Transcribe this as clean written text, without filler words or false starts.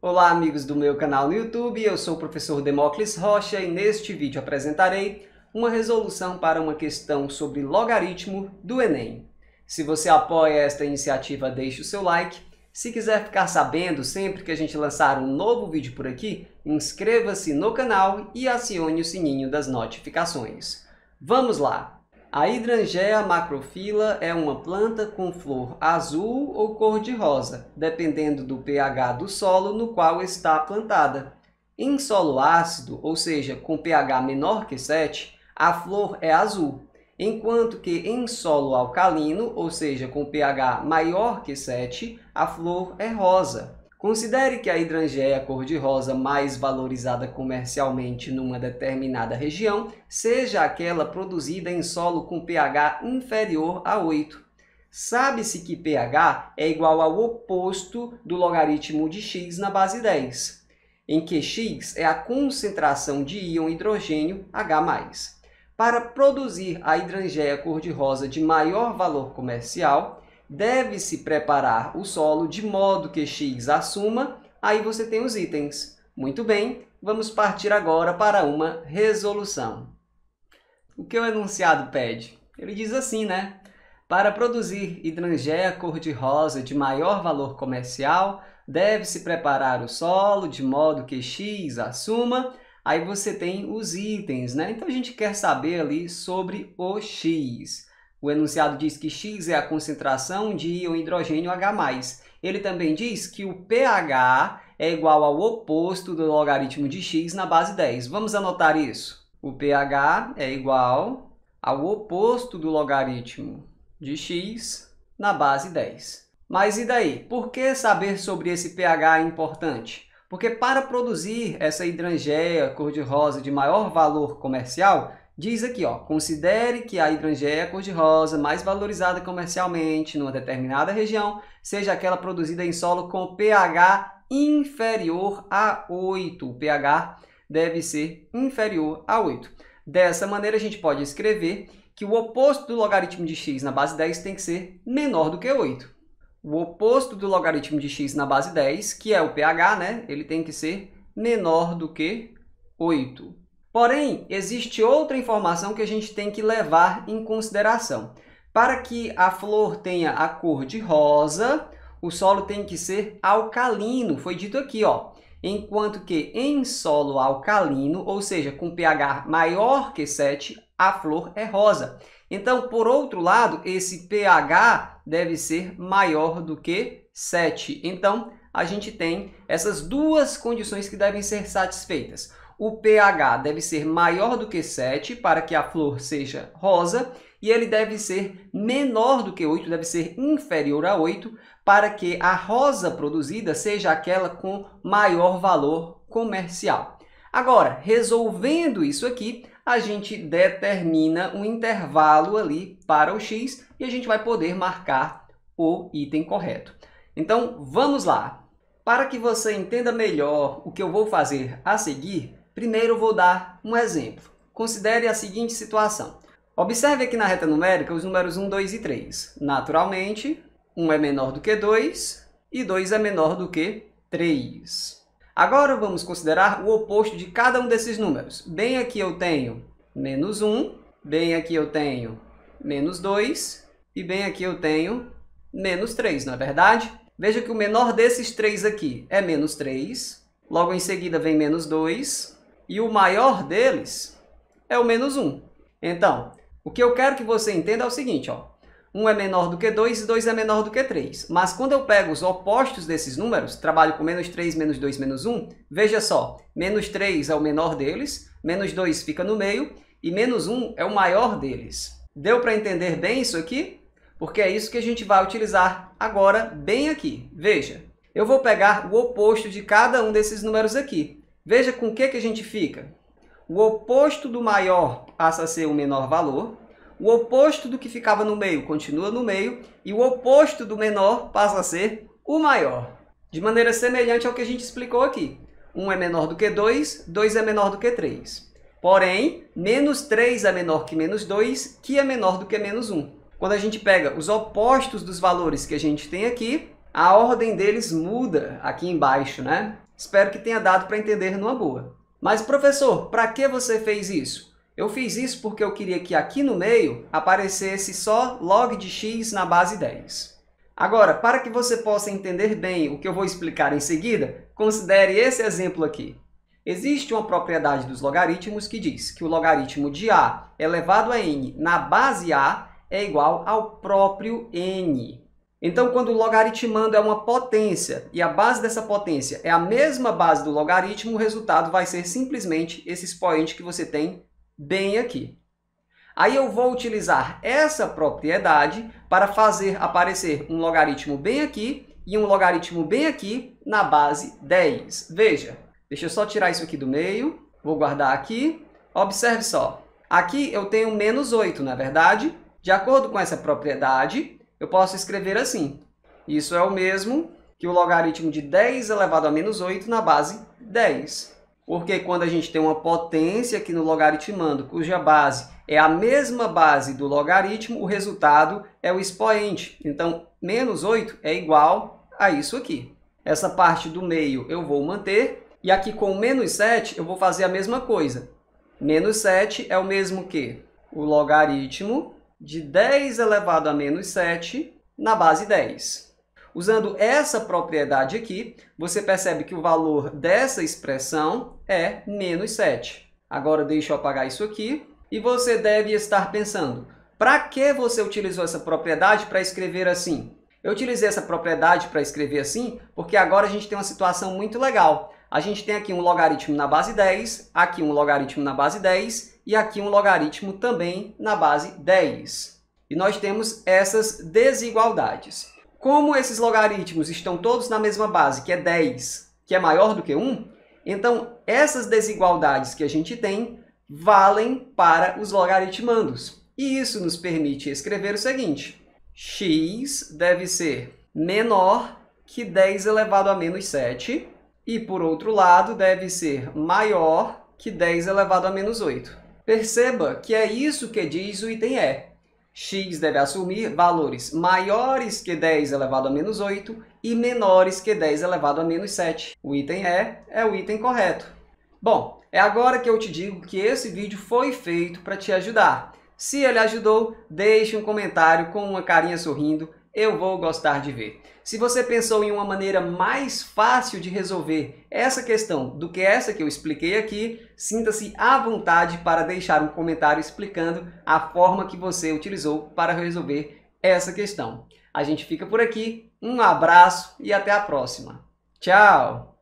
Olá amigos do meu canal no YouTube, eu sou o professor Demócles Rocha e neste vídeo apresentarei uma resolução para uma questão sobre logaritmo do Enem. Se você apoia esta iniciativa, deixe o seu like. Se quiser ficar sabendo sempre que a gente lançar um novo vídeo por aqui, inscreva-se no canal e acione o sininho das notificações. Vamos lá! A hidrangea macrophylla é uma planta com flor azul ou cor-de-rosa, dependendo do pH do solo no qual está plantada. Em solo ácido, ou seja, com pH menor que 7, a flor é azul, enquanto que em solo alcalino, ou seja, com pH maior que 7, a flor é rosa. Considere que a hidrangea cor-de-rosa mais valorizada comercialmente numa determinada região seja aquela produzida em solo com pH inferior a 8. Sabe-se que pH é igual ao oposto do logaritmo de x na base 10, em que x é a concentração de íon hidrogênio H+. Para produzir a hidrangea cor-de-rosa de maior valor comercial, deve-se preparar o solo de modo que x assuma, aí você tem os itens. Muito bem, vamos partir agora para uma resolução. O que o enunciado pede? Ele diz assim, né? Para produzir hidrangea cor-de-rosa de maior valor comercial, deve-se preparar o solo de modo que x assuma, aí você tem os itens, né? Então a gente quer saber ali sobre o x. O enunciado diz que x é a concentração de íon hidrogênio H+. Ele também diz que o pH é igual ao oposto do logaritmo de x na base 10. Vamos anotar isso. O pH é igual ao oposto do logaritmo de x na base 10. Mas e daí? Por que saber sobre esse pH é importante? Porque para produzir essa hidrangea cor-de-rosa de maior valor comercial, diz aqui, ó, considere que a hidrangea cor-de-rosa mais valorizada comercialmente numa determinada região seja aquela produzida em solo com pH inferior a 8. O pH deve ser inferior a 8. Dessa maneira, a gente pode escrever que o oposto do logaritmo de x na base 10 tem que ser menor do que 8. O oposto do logaritmo de x na base 10, que é o pH, né? Ele tem que ser menor do que 8. Porém, existe outra informação que a gente tem que levar em consideração. Para que a flor tenha a cor de rosa, o solo tem que ser alcalino, foi dito aqui, ó. Enquanto que em solo alcalino, ou seja, com pH maior que 7, a flor é rosa. Então, por outro lado, esse pH deve ser maior do que 7. Então, a gente tem essas duas condições que devem ser satisfeitas. O pH deve ser maior do que 7 para que a flor seja rosa e ele deve ser menor do que 8, deve ser inferior a 8 para que a rosa produzida seja aquela com maior valor comercial. Agora, resolvendo isso aqui, a gente determina um intervalo ali para o x e a gente vai poder marcar o item correto. Então, vamos lá. Para que você entenda melhor o que eu vou fazer a seguir, primeiro eu vou dar um exemplo. Considere a seguinte situação. Observe aqui na reta numérica os números 1, 2 e 3. Naturalmente, 1 é menor do que 2 e 2 é menor do que 3. Agora vamos considerar o oposto de cada um desses números. Bem aqui eu tenho menos 1, bem aqui eu tenho menos 2 e bem aqui eu tenho menos 3, não é verdade? Veja que o menor desses três aqui é menos 3, logo em seguida vem menos 2, e o maior deles é o menos 1. Então, o que eu quero que você entenda é o seguinte, ó. 1 é menor do que 2 e 2 é menor do que 3. Mas quando eu pego os opostos desses números, trabalho com menos 3, menos 2, menos 1, veja só, menos 3 é o menor deles, menos 2 fica no meio e menos 1 é o maior deles. Deu para entender bem isso aqui? Porque é isso que a gente vai utilizar agora bem aqui. Veja, eu vou pegar o oposto de cada um desses números aqui. Veja com o que a gente fica. O oposto do maior passa a ser o menor valor, o oposto do que ficava no meio continua no meio, e o oposto do menor passa a ser o maior. De maneira semelhante ao que a gente explicou aqui. 1 é menor do que 2, 2 é menor do que 3. Porém, menos 3 é menor que menos 2, que é menor do que menos 1. Quando a gente pega os opostos dos valores que a gente tem aqui, a ordem deles muda aqui embaixo, né? Espero que tenha dado para entender numa boa. Mas, professor, para que você fez isso? Eu fiz isso porque eu queria que aqui no meio aparecesse só log de x na base 10. Agora, para que você possa entender bem o que eu vou explicar em seguida, considere esse exemplo aqui. Existe uma propriedade dos logaritmos que diz que o logaritmo de a elevado a n na base a é igual ao próprio n. Então, quando o logaritmando é uma potência e a base dessa potência é a mesma base do logaritmo, o resultado vai ser simplesmente esse expoente que você tem bem aqui. Aí eu vou utilizar essa propriedade para fazer aparecer um logaritmo bem aqui e um logaritmo bem aqui na base 10. Veja, deixa eu só tirar isso aqui do meio, vou guardar aqui. Observe só, aqui eu tenho menos 8, não é verdade? De acordo com essa propriedade, eu posso escrever assim. Isso é o mesmo que o logaritmo de 10 elevado a menos 8 na base 10. Porque quando a gente tem uma potência aqui no logaritmando, cuja base é a mesma base do logaritmo, o resultado é o expoente. Então, menos 8 é igual a isso aqui. Essa parte do meio eu vou manter. E aqui com menos 7 eu vou fazer a mesma coisa. Menos 7 é o mesmo que o logaritmo de 10 elevado a menos 7 na base 10. Usando essa propriedade aqui, você percebe que o valor dessa expressão é menos 7. Agora deixa eu apagar isso aqui. E você deve estar pensando, para que você utilizou essa propriedade para escrever assim? Eu utilizei essa propriedade para escrever assim porque agora a gente tem uma situação muito legal. A gente tem aqui um logaritmo na base 10, aqui um logaritmo na base 10 e aqui um logaritmo também na base 10. E nós temos essas desigualdades. Como esses logaritmos estão todos na mesma base, que é 10, que é maior do que 1, então essas desigualdades que a gente tem valem para os logaritmandos. E isso nos permite escrever o seguinte: x deve ser menor que 10 elevado a menos 7 e, por outro lado, deve ser maior que 10 elevado a menos 8. Perceba que é isso que diz o item E. X deve assumir valores maiores que 10 elevado a menos 8 e menores que 10 elevado a menos 7. O item E é o item correto. Bom, é agora que eu te digo que esse vídeo foi feito para te ajudar. Se ele ajudou, deixe um comentário com uma carinha sorrindo, eu vou gostar de ver. Se você pensou em uma maneira mais fácil de resolver essa questão do que essa que eu expliquei aqui, sinta-se à vontade para deixar um comentário explicando a forma que você utilizou para resolver essa questão. A gente fica por aqui, um abraço e até a próxima. Tchau!